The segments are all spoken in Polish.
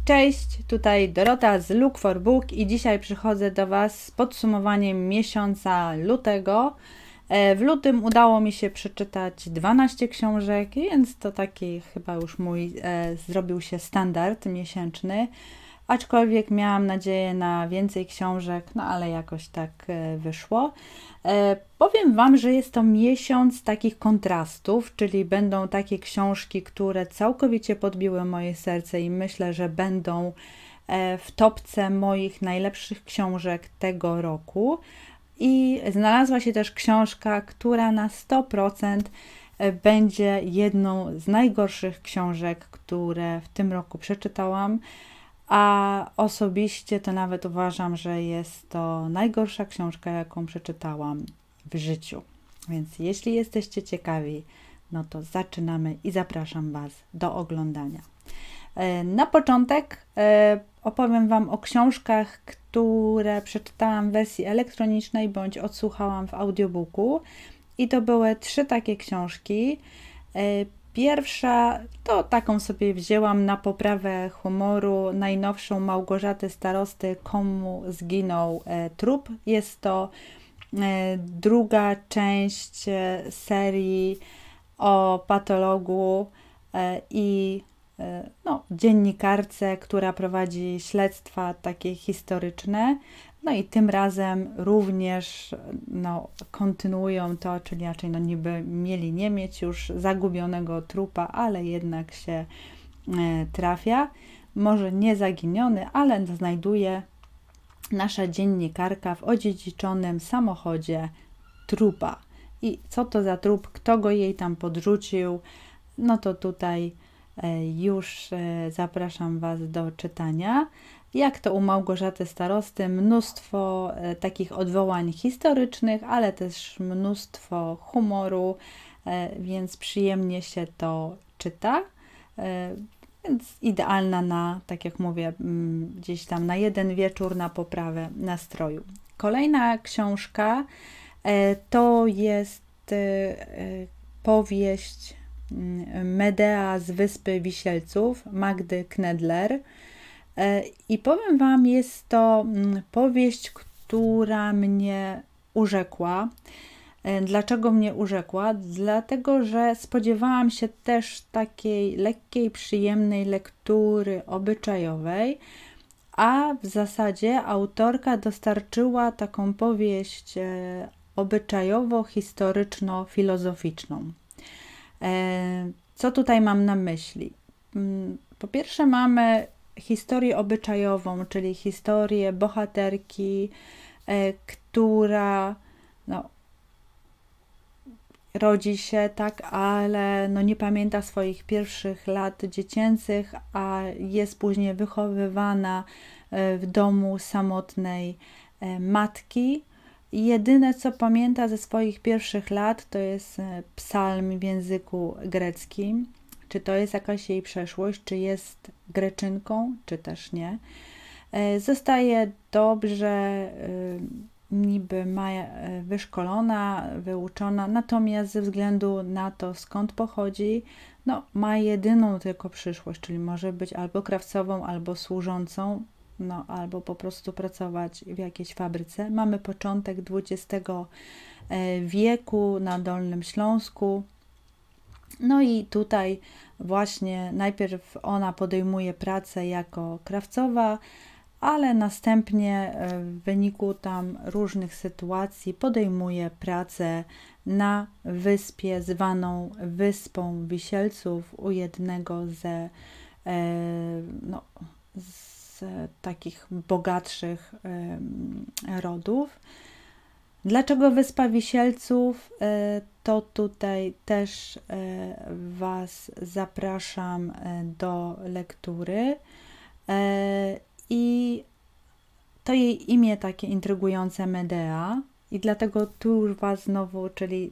Cześć, tutaj Dorota z Look for Book i dzisiaj przychodzę do Was z podsumowaniem miesiąca lutego. W lutym udało mi się przeczytać 12 książek, więc to taki chyba już mój zrobił się standard miesięczny. Aczkolwiek miałam nadzieję na więcej książek, no ale jakoś tak wyszło. Powiem Wam, że jest to miesiąc takich kontrastów, czyli będą takie książki, które całkowicie podbiły moje serce i myślę, że będą w topce moich najlepszych książek tego roku. I znalazła się też książka, która na 100% będzie jedną z najgorszych książek, które w tym roku przeczytałam. A osobiście to nawet uważam, że jest to najgorsza książka, jaką przeczytałam w życiu. Więc jeśli jesteście ciekawi, no to zaczynamy i zapraszam Was do oglądania. Na początek opowiem Wam o książkach, które przeczytałam w wersji elektronicznej bądź odsłuchałam w audiobooku. I to były 3 takie książki. Pierwsza to taką sobie wzięłam na poprawę humoru, najnowszą Małgorzaty Starosty Komu zginął trup. Jest to druga część serii o patologu i dziennikarce, która prowadzi śledztwa takie historyczne. No i tym razem również kontynuują to, czyli raczej niby mieli nie mieć już zagubionego trupa, ale jednak się trafia. Może nie zaginiony, ale znajduje nasza dziennikarka w odziedziczonym samochodzie trupa. I co to za trup, kto go jej tam podrzucił, no to tutaj już zapraszam Was do czytania. Jak to u Małgorzaty Starosty, mnóstwo takich odwołań historycznych, ale też mnóstwo humoru, więc przyjemnie się to czyta. Więc idealna na, tak jak mówię, gdzieś tam na jeden wieczór na poprawę nastroju. Kolejna książka to jest powieść Medea z Wyspy Wisielców Magdy Knedler. I powiem Wam, jest to powieść, która mnie urzekła. Dlaczego mnie urzekła? Dlatego, że spodziewałam się też takiej lekkiej, przyjemnej lektury obyczajowej, a w zasadzie autorka dostarczyła taką powieść obyczajowo-historyczno-filozoficzną. Co tutaj mam na myśli? Po pierwsze mamy historię obyczajową, czyli historię bohaterki, która rodzi się, tak, ale nie pamięta swoich pierwszych lat dziecięcych, a jest później wychowywana w domu samotnej matki. Jedyne, co pamięta ze swoich pierwszych lat, to jest psalm w języku greckim. Czy to jest jakaś jej przeszłość, czy jest Greczynką, czy też nie. Zostaje dobrze niby wyszkolona, wyuczona, natomiast ze względu na to, skąd pochodzi, ma jedyną tylko przyszłość, czyli może być albo krawcową, albo służącą, albo po prostu pracować w jakiejś fabryce. Mamy początek XX wieku na Dolnym Śląsku. No i tutaj właśnie najpierw ona podejmuje pracę jako krawcowa, ale następnie w wyniku tam różnych sytuacji podejmuje pracę na wyspie zwaną Wyspą Wisielców u jednego z takich bogatszych rodów. Dlaczego Wyspa Wisielców? To tutaj też Was zapraszam do lektury. I to jej imię takie intrygujące, Medea, i dlatego tu już Was znowu, czyli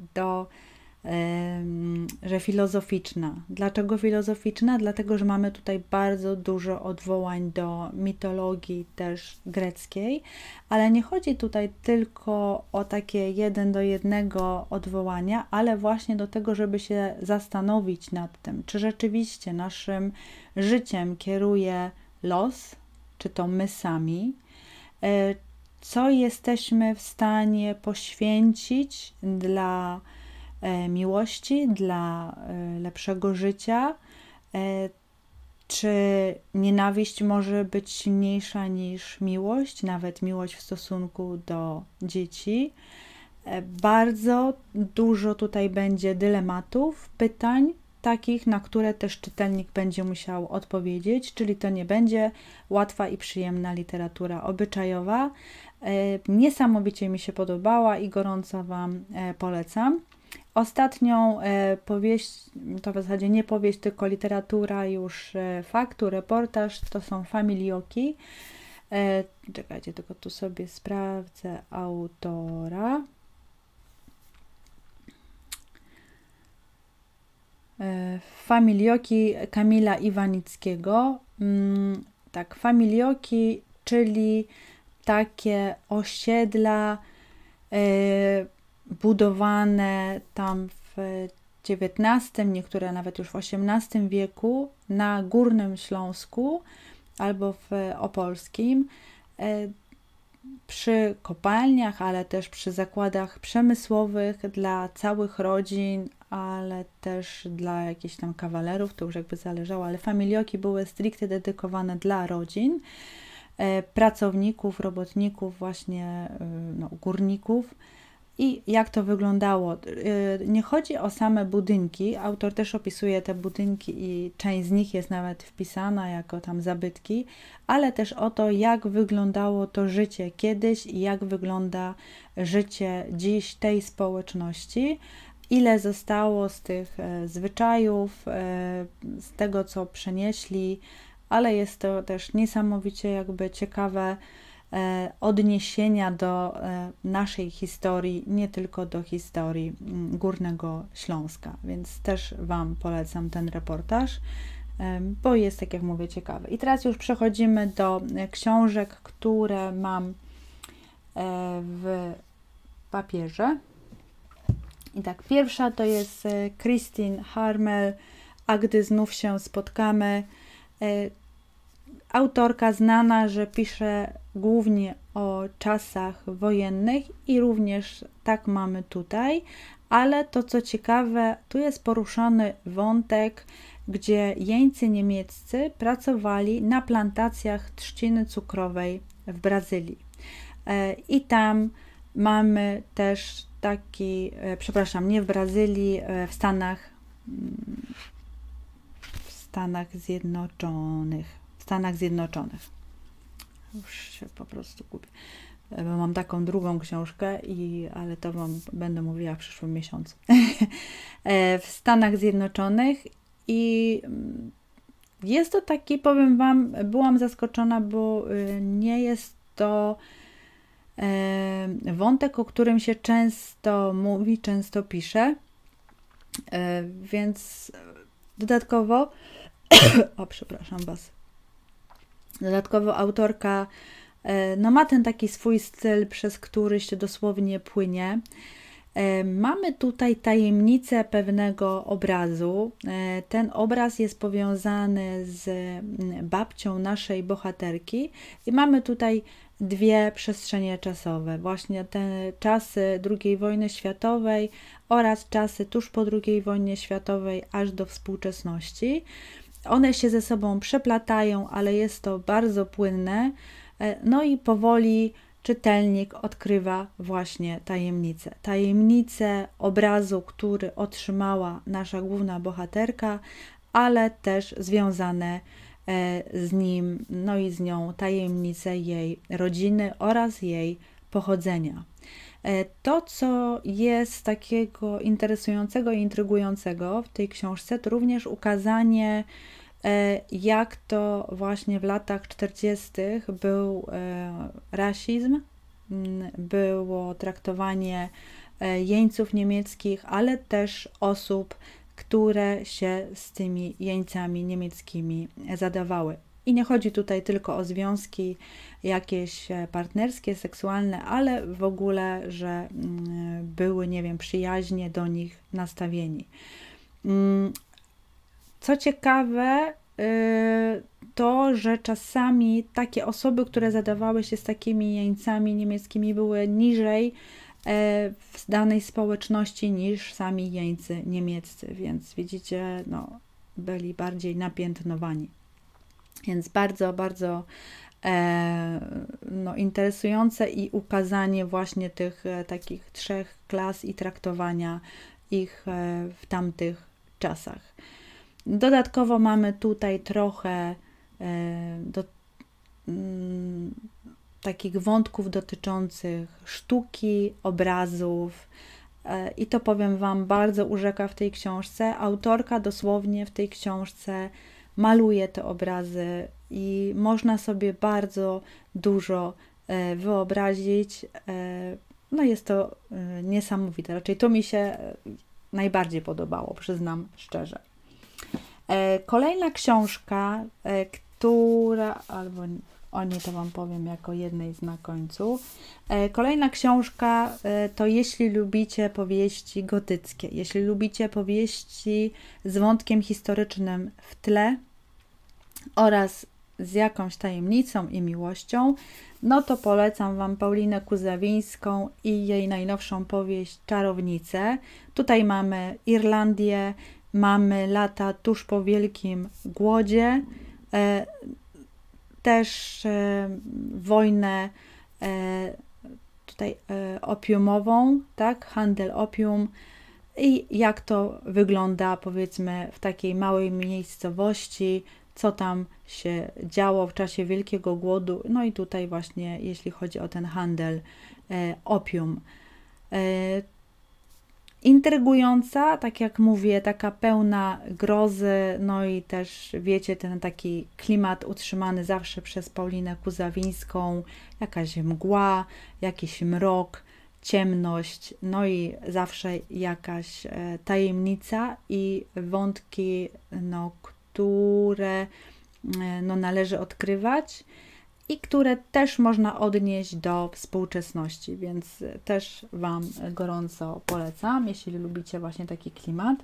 że filozoficzna. Dlaczego filozoficzna? Dlatego, że mamy tutaj bardzo dużo odwołań do mitologii też greckiej, ale nie chodzi tutaj tylko o takie 1 do 1 odwołania, ale właśnie do tego, żeby się zastanowić nad tym, czy rzeczywiście naszym życiem kieruje los, czy to my sami, co jesteśmy w stanie poświęcić dla miłości, dla lepszego życia, czy nienawiść może być silniejsza niż miłość, nawet miłość w stosunku do dzieci. Bardzo dużo tutaj będzie dylematów, pytań, takich, na które też czytelnik będzie musiał odpowiedzieć, czyli to nie będzie łatwa i przyjemna literatura obyczajowa. Niesamowicie mi się podobała i gorąco Wam polecam. Ostatnią powieść, to w zasadzie nie powieść, tylko literatura już faktu, reportaż, to są Familioki. Czekajcie, tylko tu sobie sprawdzę autora. Familioki Kamila Iwanickiego. Tak, Familioki, czyli takie osiedla budowane tam w XIX, niektóre nawet już w XVIII wieku na Górnym Śląsku albo w Opolskim, przy kopalniach, ale też przy zakładach przemysłowych dla całych rodzin, ale też dla jakichś tam kawalerów, to już jakby zależało, ale familioki były stricte dedykowane dla rodzin, pracowników, robotników, właśnie górników. I jak to wyglądało? Nie chodzi o same budynki, autor też opisuje te budynki i część z nich jest nawet wpisana jako tam zabytki, ale też o to, jak wyglądało to życie kiedyś i jak wygląda życie dziś tej społeczności, ile zostało z tych zwyczajów, z tego, co przenieśli, ale jest to też niesamowicie jakby ciekawe odniesienia do naszej historii, nie tylko do historii Górnego Śląska, więc też Wam polecam ten reportaż, bo jest, tak jak mówię, ciekawy. I teraz już przechodzimy do książek, które mam w papierze. I tak, pierwsza to jest Christine Harmel, A gdy znów się spotkamy. Autorka znana, że pisze głównie o czasach wojennych i również tak mamy tutaj, ale to co ciekawe, tu jest poruszony wątek, gdzie jeńcy niemieccy pracowali na plantacjach trzciny cukrowej w Brazylii. I tam mamy też taki, przepraszam, nie w Brazylii, w Stanach Zjednoczonych. Już się po prostu gubię. Bo mam taką drugą książkę, ale to Wam będę mówiła w przyszłym miesiącu. W Stanach Zjednoczonych i jest to taki, powiem Wam, byłam zaskoczona, bo nie jest to wątek, o którym się często mówi, często pisze, więc dodatkowo przepraszam Was. Dodatkowo autorka ma ten taki swój styl, przez który się dosłownie płynie. Mamy tutaj tajemnicę pewnego obrazu. Ten obraz jest powiązany z babcią naszej bohaterki i mamy tutaj dwie przestrzenie czasowe. Właśnie te czasy II wojny światowej oraz czasy tuż po II wojnie światowej aż do współczesności. One się ze sobą przeplatają, ale jest to bardzo płynne. No i powoli czytelnik odkrywa właśnie tajemnicę. Tajemnicę obrazu, który otrzymała nasza główna bohaterka, ale też związane z nim, no i z nią tajemnice jej rodziny oraz jej pochodzenia. To, co jest takiego interesującego i intrygującego w tej książce, to również ukazanie, jak to właśnie w latach 40. był rasizm, było traktowanie jeńców niemieckich, ale też osób, które się z tymi jeńcami niemieckimi zadawały. I nie chodzi tutaj tylko o związki jakieś partnerskie, seksualne, ale w ogóle, że były, nie wiem, przyjaźnie do nich nastawieni. Co ciekawe, to, że czasami takie osoby, które zadawały się z takimi jeńcami niemieckimi, były niżej w danej społeczności niż sami jeńcy niemieccy, więc widzicie, no, byli bardziej napiętnowani. Więc bardzo, bardzo no, interesujące i ukazanie właśnie tych takich trzech klas i traktowania ich w tamtych czasach. Dodatkowo mamy tutaj trochę takich wątków dotyczących sztuki, obrazów i to, powiem Wam, bardzo urzeka w tej książce. Autorka dosłownie w tej książce maluje te obrazy i można sobie bardzo dużo wyobrazić. No jest to niesamowite. Raczej to mi się najbardziej podobało, przyznam szczerze. Kolejna książka, która, albo o niej to Wam powiem jako jednej z na końcu. Kolejna książka to Jeśli lubicie powieści gotyckie, jeśli lubicie powieści z wątkiem historycznym w tle oraz z jakąś tajemnicą i miłością, no to polecam Wam Paulinę Kuzawińską i jej najnowszą powieść Czarownice. Tutaj mamy Irlandię, mamy lata tuż po Wielkim Głodzie, też wojnę tutaj opiumową, tak, handel opium i jak to wygląda, powiedzmy, w takiej małej miejscowości, co tam się działo w czasie Wielkiego Głodu, no i tutaj właśnie jeśli chodzi o ten handel opium. Intrygująca, tak jak mówię, taka pełna grozy, no i też wiecie, ten taki klimat utrzymany zawsze przez Paulinę Kuzawińską, jakaś mgła, jakiś mrok, ciemność, no i zawsze jakaś tajemnica i wątki, no, które no, należy odkrywać i które też można odnieść do współczesności, więc też Wam gorąco polecam, jeśli lubicie właśnie taki klimat.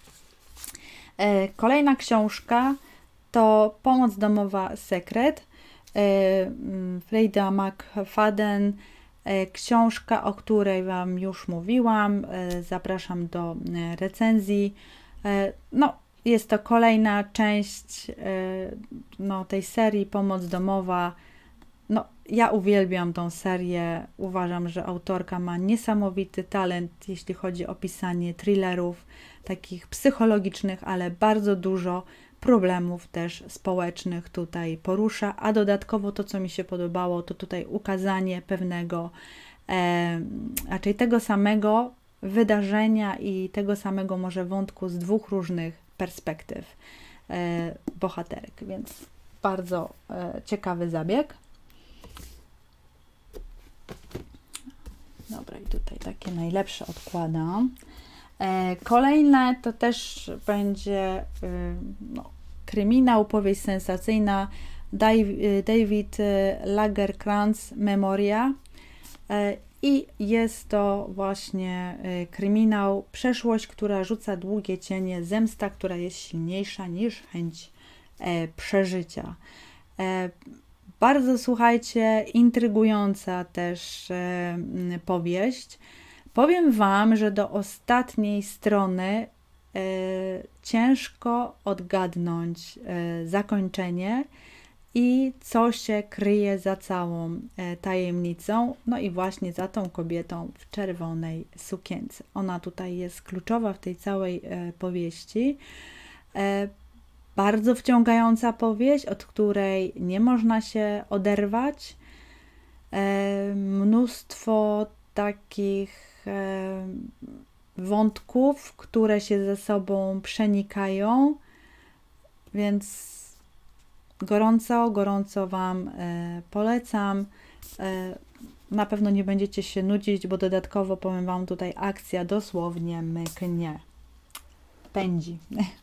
Kolejna książka to Pomoc domowa Sekret, Freida McFadden, książka, o której Wam już mówiłam, zapraszam do recenzji. No, jest to kolejna część no, tej serii Pomoc domowa. No, ja uwielbiam tą serię. Uważam, że autorka ma niesamowity talent, jeśli chodzi o pisanie thrillerów, takich psychologicznych, ale bardzo dużo problemów też społecznych tutaj porusza, a dodatkowo to, co mi się podobało, to tutaj ukazanie pewnego, raczej tego samego wydarzenia i tego samego może wątku z dwóch różnych perspektyw bohaterek, więc bardzo ciekawy zabieg. Dobra, i tutaj takie najlepsze odkładam. Kolejne to też będzie no, kryminał, powieść sensacyjna David Lagercrantz Memoria i jest to właśnie kryminał, przeszłość, która rzuca długie cienie, zemsta, która jest silniejsza niż chęć przeżycia. Bardzo, słuchajcie, intrygująca też powieść. Powiem Wam, że do ostatniej strony ciężko odgadnąć zakończenie i co się kryje za całą tajemnicą, no i właśnie za tą kobietą w czerwonej sukience. Ona tutaj jest kluczowa w tej całej powieści. Bardzo wciągająca powieść, od której nie można się oderwać. Mnóstwo takich wątków, które się ze sobą przenikają, więc gorąco Wam polecam. Na pewno nie będziecie się nudzić, bo dodatkowo powiem Wam, tutaj akcja dosłownie mknie, pędzi.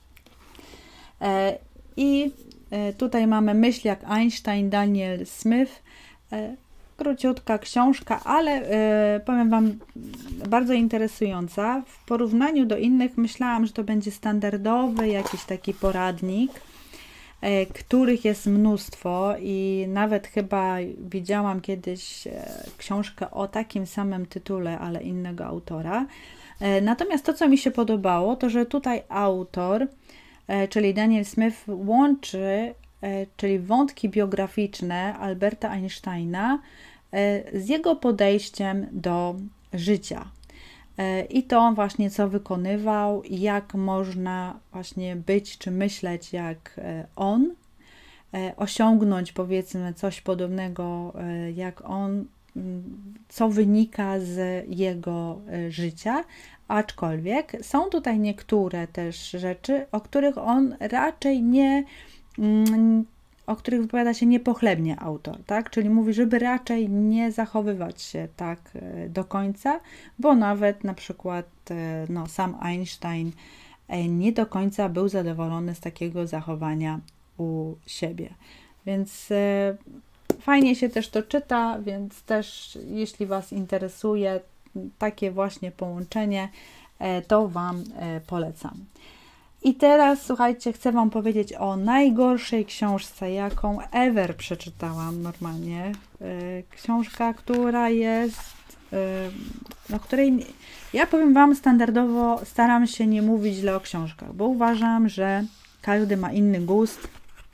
I tutaj mamy Myśl jak Einstein, Daniel Smith. Króciutka książka, ale powiem Wam, bardzo interesująca. W porównaniu do innych myślałam, że to będzie standardowy jakiś taki poradnik. których jest mnóstwo i nawet chyba widziałam kiedyś książkę o takim samym tytule, ale innego autora. Natomiast to, co mi się podobało, to że tutaj autor, czyli Daniel Smith, łączy, czyli wątki biograficzne Alberta Einsteina z jego podejściem do życia. I to właśnie, co wykonywał, jak można właśnie być czy myśleć jak on, osiągnąć powiedzmy coś podobnego jak on, co wynika z jego życia, aczkolwiek są tutaj niektóre też rzeczy, o których on raczej nie, o których wypowiada się niepochlebnie autor, tak? Czyli mówi, żeby raczej nie zachowywać się tak do końca, bo nawet na przykład no, sam Einstein nie do końca był zadowolony z takiego zachowania u siebie. Więc fajnie się też to czyta, więc też jeśli Was interesuje takie właśnie połączenie, to Wam polecam. I teraz, słuchajcie, chcę Wam powiedzieć o najgorszej książce, jaką ever przeczytałam normalnie. Książka, która jest, no której, ja powiem Wam, standardowo staram się nie mówić źle o książkach, bo uważam, że każdy ma inny gust,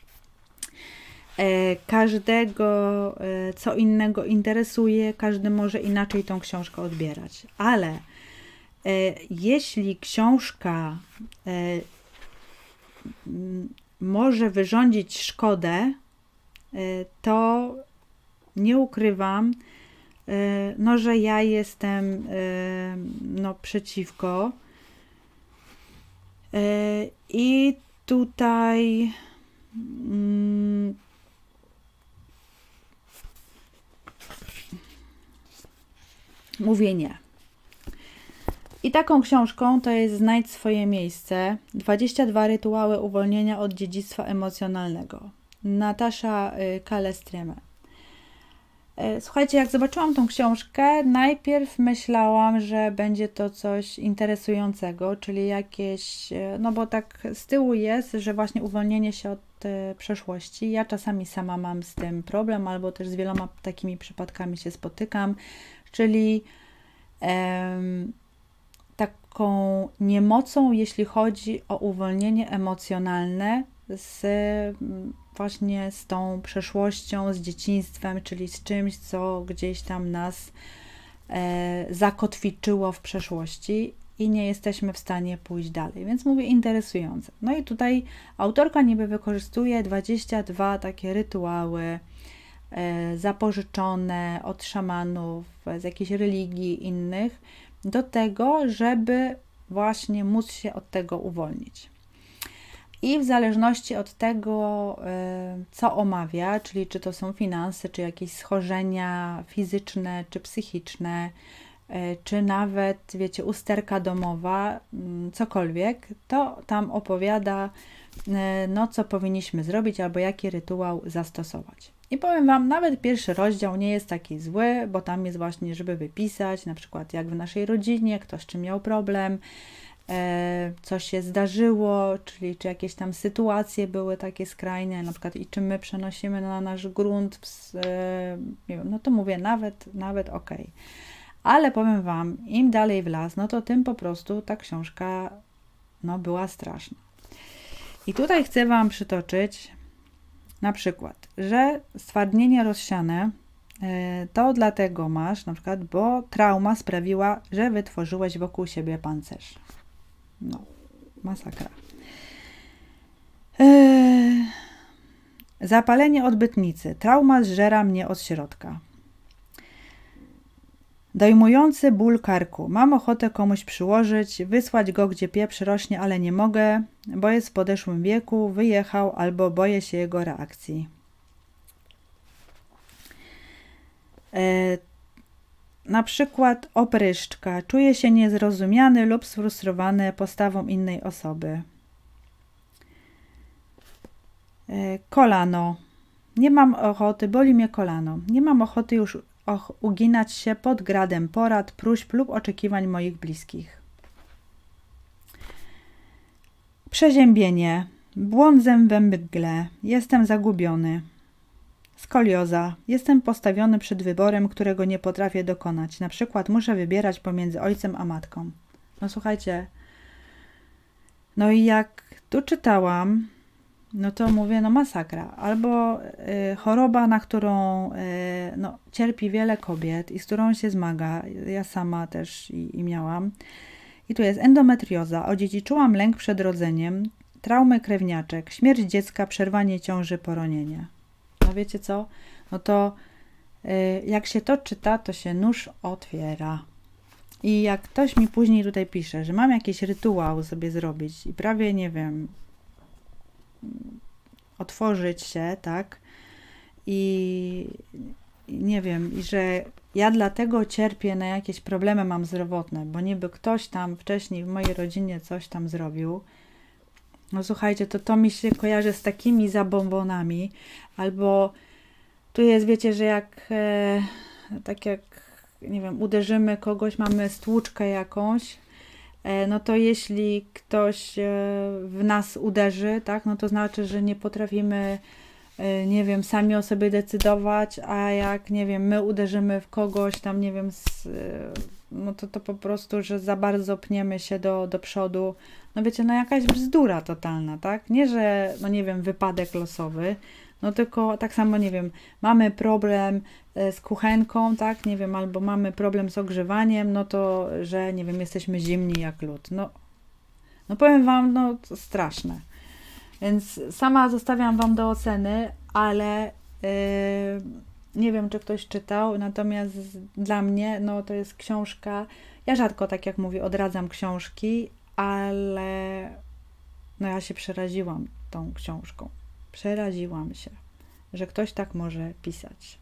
każdego co innego interesuje, każdy może inaczej tą książkę odbierać, ale jeśli książka może wyrządzić szkodę, to nie ukrywam, no, że ja jestem no, przeciwko. I tutaj mówię nie. I taką książką to jest Znajdź swoje miejsce. 22 rytuały uwolnienia od dziedzictwa emocjonalnego. Natasza Kalleström. Słuchajcie, jak zobaczyłam tą książkę, najpierw myślałam, że będzie to coś interesującego, czyli jakieś, no bo tak z tyłu jest, że właśnie uwolnienie się od przeszłości. Ja czasami sama mam z tym problem, albo też z wieloma takimi przypadkami się spotykam, czyli taką niemocą, jeśli chodzi o uwolnienie emocjonalne właśnie z tą przeszłością, z dzieciństwem, czyli z czymś, co gdzieś tam nas zakotwiczyło w przeszłości i nie jesteśmy w stanie pójść dalej. Więc mówię interesujące. No i tutaj autorka niby wykorzystuje 22 takie rytuały zapożyczone od szamanów, z jakiejś religii innych, do tego, żeby właśnie móc się od tego uwolnić. I w zależności od tego, co omawia, czyli czy to są finanse, czy jakieś schorzenia fizyczne, czy psychiczne, czy nawet, wiecie, usterka domowa, cokolwiek, to tam opowiada, no, co powinniśmy zrobić, albo jaki rytuał zastosować. I powiem Wam, nawet pierwszy rozdział nie jest taki zły, bo tam jest właśnie, żeby wypisać, na przykład jak w naszej rodzinie, kto z czym miał problem, co się zdarzyło, czyli czy jakieś tam sytuacje były takie skrajne, na przykład i czy my przenosimy na nasz grunt, nie wiem, no to mówię, nawet ok. Ale powiem Wam, im dalej w las, no to tym po prostu ta książka no, była straszna. I tutaj chcę Wam przytoczyć na przykład, że stwardnienie rozsiane to dlatego masz, na przykład, bo trauma sprawiła, że wytworzyłeś wokół siebie pancerz. No, masakra. Zapalenie odbytnicy. Trauma zżera mnie od środka. Dojmujący ból karku. Mam ochotę komuś przyłożyć, wysłać go gdzie pieprz rośnie, ale nie mogę, bo jest w podeszłym wieku, wyjechał albo boję się jego reakcji. Na przykład opryszczka. Czuję się niezrozumiany lub sfrustrowany postawą innej osoby. Kolano. Nie mam ochoty, boli mnie kolano. Nie mam ochoty już uginać się pod gradem porad, próśb lub oczekiwań moich bliskich. Przeziębienie. Błądzę we mgle, jestem zagubiony. Skolioza, jestem postawiony przed wyborem, którego nie potrafię dokonać. Na przykład muszę wybierać pomiędzy ojcem a matką. No słuchajcie, no i jak tu czytałam, no to mówię, no masakra. Albo choroba, na którą no, cierpi wiele kobiet i z którą się zmaga. Ja sama też i miałam. I tu jest endometrioza. Odziedziczyłam lęk przed rodzeniem, traumy krewniaczek, śmierć dziecka, przerwanie ciąży, poronienie. No wiecie co? No to jak się to czyta, to się nóż otwiera. I jak ktoś mi później tutaj pisze, że mam jakiś rytuał sobie zrobić i prawie, nie wiem, otworzyć się, tak? I nie wiem, i że ja dlatego cierpię na jakieś problemy mam zdrowotne, bo niby ktoś tam wcześniej w mojej rodzinie coś tam zrobił. No słuchajcie, to mi się kojarzy z takimi zabobonami, albo tu jest, wiecie, że jak tak jak, nie wiem, uderzymy kogoś, mamy stłuczkę jakąś, no to jeśli ktoś w nas uderzy, tak, no to znaczy, że nie potrafimy, nie wiem, sami o sobie decydować, a jak, nie wiem, my uderzymy w kogoś tam, nie wiem, no to po prostu, że za bardzo pniemy się do przodu. No wiecie, no jakaś bzdura totalna, tak? Nie, że, no nie wiem, wypadek losowy, no tylko tak samo, nie wiem, mamy problem z kuchenką, tak? Nie wiem, albo mamy problem z ogrzewaniem, no to, że, nie wiem, jesteśmy zimni jak lód. No powiem wam, no to straszne. Więc sama zostawiam wam do oceny, ale nie wiem, czy ktoś czytał, natomiast dla mnie, no to jest książka, ja rzadko, tak jak mówię, odradzam książki, ale no ja się przeraziłam tą książką. Przeraziłam się, że ktoś tak może pisać.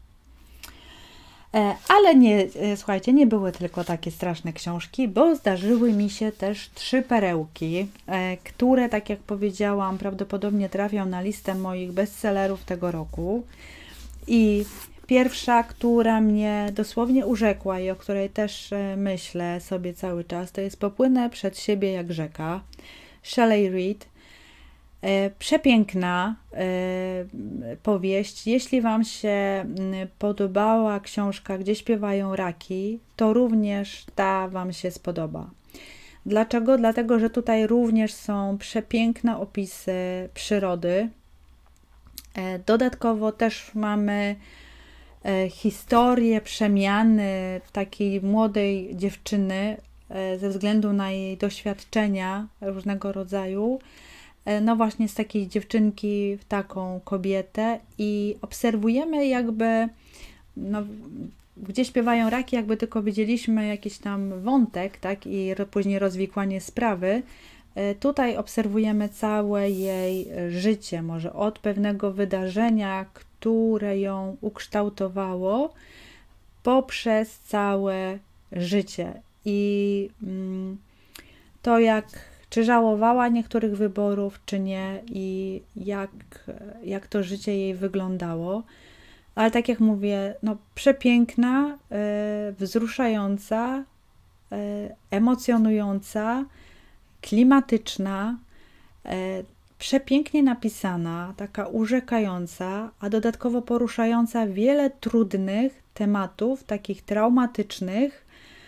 Ale nie, słuchajcie, nie były tylko takie straszne książki, bo zdarzyły mi się też 3 perełki, które, tak jak powiedziałam, prawdopodobnie trafią na listę moich bestsellerów tego roku. I pierwsza, która mnie dosłownie urzekła i o której też myślę sobie cały czas, to jest Popłynę przed siebie jak rzeka, Shelley Reid. Przepiękna powieść. Jeśli wam się podobała książka Gdzie śpiewają raki, to również ta wam się spodoba. Dlaczego? Dlatego, że tutaj również są przepiękne opisy przyrody. Dodatkowo też mamy historię przemiany takiej młodej dziewczyny ze względu na jej doświadczenia różnego rodzaju. No właśnie z takiej dziewczynki w taką kobietę i obserwujemy jakby, no, Gdzie śpiewają raki, jakby tylko widzieliśmy jakiś tam wątek, tak, i później rozwikłanie sprawy. Tutaj obserwujemy całe jej życie, może od pewnego wydarzenia, które ją ukształtowało, poprzez całe życie. I to czy żałowała niektórych wyborów, czy nie, i jak to życie jej wyglądało. Ale tak jak mówię, no przepiękna, wzruszająca, emocjonująca, klimatyczna, przepięknie napisana, taka urzekająca, a dodatkowo poruszająca wiele trudnych tematów, takich traumatycznych.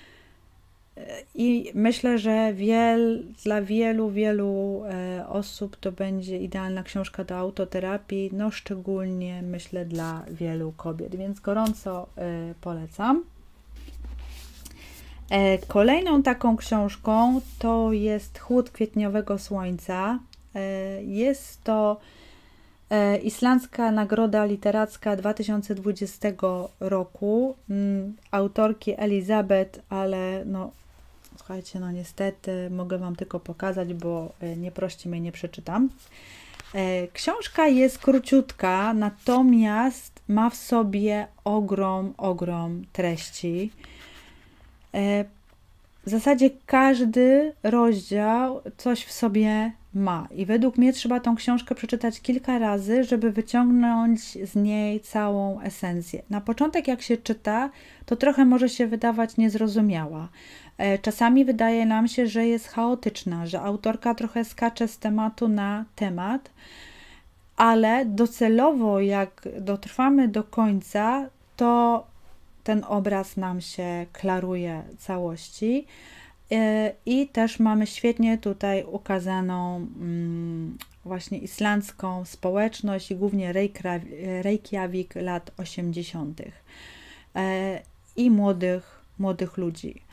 I myślę, że dla wielu osób to będzie idealna książka do autoterapii, no szczególnie myślę dla wielu kobiet, więc gorąco polecam. Kolejną taką książką to jest Chłód kwietniowego słońca. Jest to Islandzka Nagroda Literacka 2020 roku autorki Elizabeth, ale no słuchajcie, no niestety mogę wam tylko pokazać, bo nie prości mnie, nie przeczytam. Książka jest króciutka, natomiast ma w sobie ogrom treści. W zasadzie każdy rozdział coś w sobie ma. I według mnie trzeba tą książkę przeczytać kilka razy, żeby wyciągnąć z niej całą esencję. Na początek jak się czyta, to trochę może się wydawać niezrozumiała. Czasami wydaje nam się, że jest chaotyczna, że autorka trochę skacze z tematu na temat, ale docelowo jak dotrwamy do końca, to ten obraz nam się klaruje całości. I też mamy świetnie tutaj ukazaną właśnie islandzką społeczność i głównie Reykjavik lat 80. I młodych ludzi.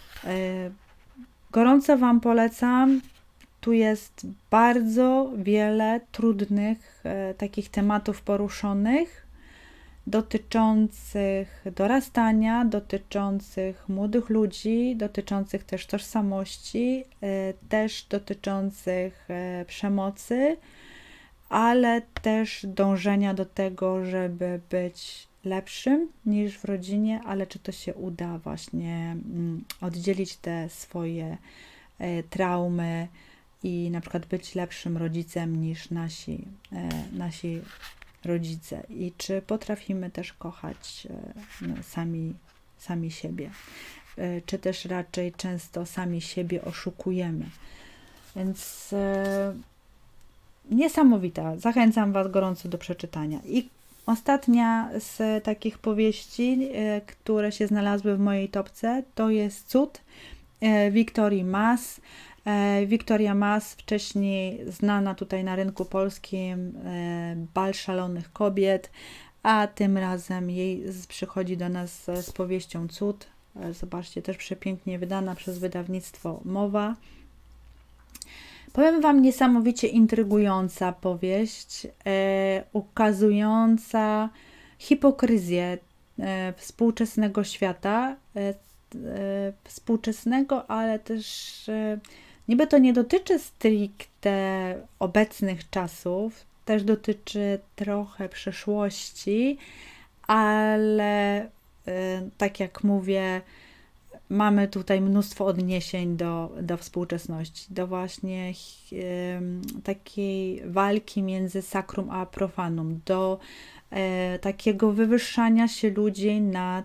Gorąco Wam polecam. Tu jest bardzo wiele trudnych takich tematów poruszonych, dotyczących dorastania, dotyczących młodych ludzi, dotyczących też tożsamości, też dotyczących przemocy, ale też dążenia do tego, żeby być lepszym niż w rodzinie, ale czy to się uda właśnie oddzielić te swoje traumy i na przykład być lepszym rodzicem niż nasi rodzice i czy potrafimy też kochać sami siebie, czy też raczej często sami siebie oszukujemy. Więc niesamowita. Zachęcam Was gorąco do przeczytania. I ostatnia z takich powieści, które się znalazły w mojej topce, to jest Cud Wiktorii Mas. Wiktoria Mas, wcześniej znana tutaj na rynku polskim, Bal szalonych kobiet, a tym razem jej przychodzi do nas z powieścią Cud. Zobaczcie, też przepięknie wydana przez wydawnictwo Mowa. Powiem Wam, niesamowicie intrygująca powieść, ukazująca hipokryzję współczesnego świata, współczesnego, ale też niby to nie dotyczy stricte obecnych czasów, też dotyczy trochę przeszłości, ale tak jak mówię, mamy tutaj mnóstwo odniesień do współczesności, do właśnie takiej walki między sacrum a profanum, do takiego wywyższania się ludzi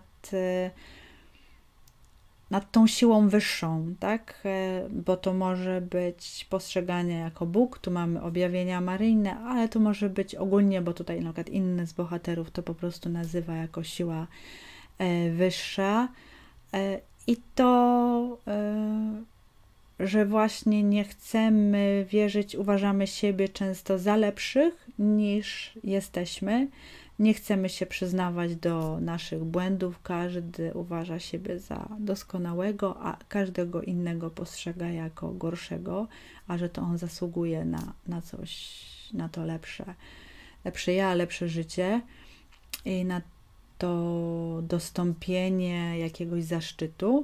nad tą siłą wyższą, tak? Bo to może być postrzegane jako Bóg, tu mamy objawienia maryjne, ale to może być ogólnie, bo tutaj na przykład inny z bohaterów to po prostu nazywa jako siła wyższa. I to, że właśnie nie chcemy wierzyć, uważamy siebie często za lepszych niż jesteśmy. Nie chcemy się przyznawać do naszych błędów, każdy uważa siebie za doskonałego, a każdego innego postrzega jako gorszego, a że to on zasługuje na coś, na to lepsze ja, lepsze życie i na to dostąpienie jakiegoś zaszczytu.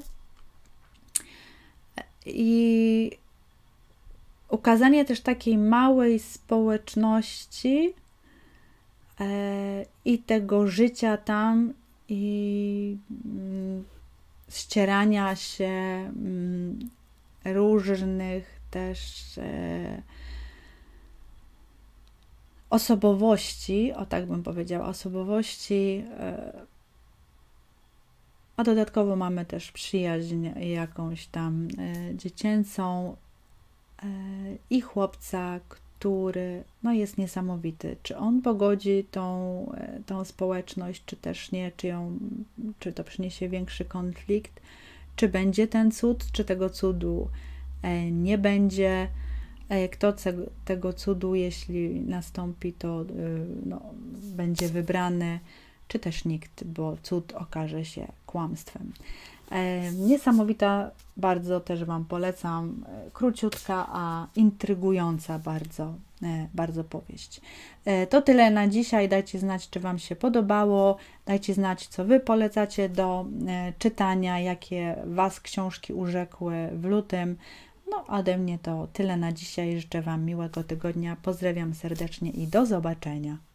I ukazanie też takiej małej społeczności i tego życia tam i ścierania się różnych też osobowości, o tak bym powiedziała, osobowości, a dodatkowo mamy też przyjaźń jakąś tam dziecięcą i chłopca, który jest niesamowity. Czy on pogodzi tą społeczność, czy też nie, czy to przyniesie większy konflikt, czy będzie ten cud, czy tego cudu nie będzie. Kto tego cudu, jeśli nastąpi, to będzie wybrany, czy też nikt, bo cud okaże się kłamstwem. Niesamowita, bardzo też Wam polecam, króciutka, a intrygująca bardzo powieść. To tyle na dzisiaj. Dajcie znać, czy Wam się podobało. Dajcie znać, co Wy polecacie do czytania, jakie Was książki urzekły w lutym. Ode mnie to tyle na dzisiaj. Życzę Wam miłego tygodnia. Pozdrawiam serdecznie i do zobaczenia.